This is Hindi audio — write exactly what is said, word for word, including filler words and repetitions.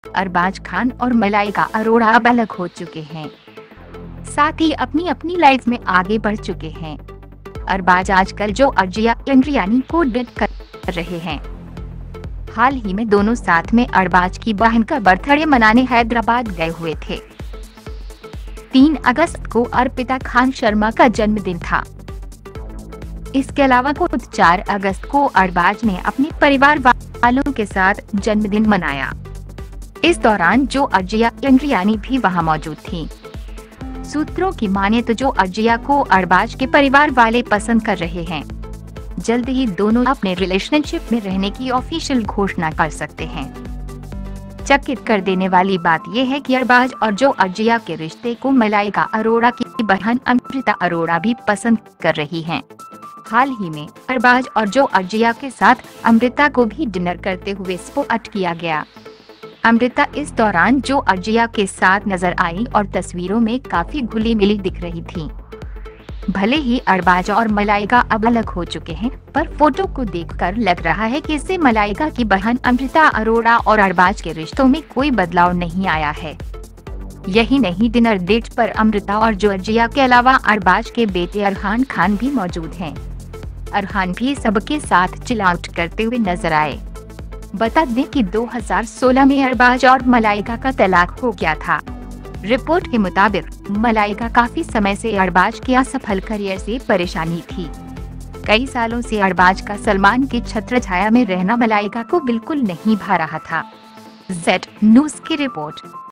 अरबाज खान और मलाइका अरोड़ा अब अलग हो चुके हैं, साथ ही अपनी अपनी लाइफ में आगे बढ़ चुके हैं। अरबाज आजकल जॉर्जिया एंड्रियानी को डेट कर रहे हैं। हाल ही में दोनों साथ में अरबाज की बहन का बर्थडे मनाने हैदराबाद गए हुए थे। तीन अगस्त को अर्पिता खान शर्मा का जन्मदिन था। इसके अलावा खुद चार अगस्त को अरबाज ने अपने परिवार वालों के साथ जन्मदिन मनाया। इस दौरान जॉर्जिया एंड्रियानी भी वहां मौजूद थी। सूत्रों की माने तो जॉर्जिया को अरबाज के परिवार वाले पसंद कर रहे हैं। जल्द ही दोनों अपने रिलेशनशिप में रहने की ऑफिशियल घोषणा कर सकते हैं। चकित कर देने वाली बात यह है कि अरबाज और जॉर्जिया के रिश्ते को मलाइका अरोड़ा की बहन अमृता अरोड़ा भी पसंद कर रही हैं। हाल ही में अरबाज और जॉर्जिया के साथ अमृता को भी डिनर करते हुए स्पॉट किया गया। अमृता इस दौरान जॉर्जिया के साथ नजर आई और तस्वीरों में काफी घुली मिली दिख रही थी। भले ही अरबाज और मलाइका अब अलग हो चुके हैं, पर फोटो को देखकर लग रहा है कि इससे मलाइका की बहन अमृता अरोड़ा और अरबाज के रिश्तों में कोई बदलाव नहीं आया है। यही नहीं, डिनर डेट पर अमृता और जॉर्जिया के अलावा अरबाज के बेटे अरहान खान भी मौजूद हैं। अरहान भी सबके साथ चिल आउट करते हुए नजर आए। बता दें कि दो हज़ार सोलह में अरबाज और मलाइका का तलाक हो गया था। रिपोर्ट के मुताबिक मलाइका काफी समय से अरबाज के असफल करियर से परेशानी थी। कई सालों से अरबाज का सलमान की छत्रछाया में रहना मलाइका को बिल्कुल नहीं भा रहा था। ज़ेड न्यूज़ की रिपोर्ट।